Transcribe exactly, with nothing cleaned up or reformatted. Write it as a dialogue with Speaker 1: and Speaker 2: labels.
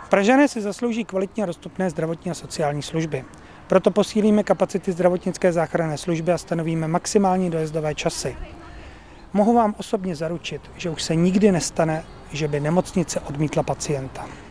Speaker 1: Pražané si zaslouží kvalitní a dostupné zdravotní a sociální služby. Proto posílíme kapacity zdravotnické záchranné služby a stanovíme maximální dojezdové časy. Mohu vám osobně zaručit, že už se nikdy nestane, že by nemocnice odmítla pacienta.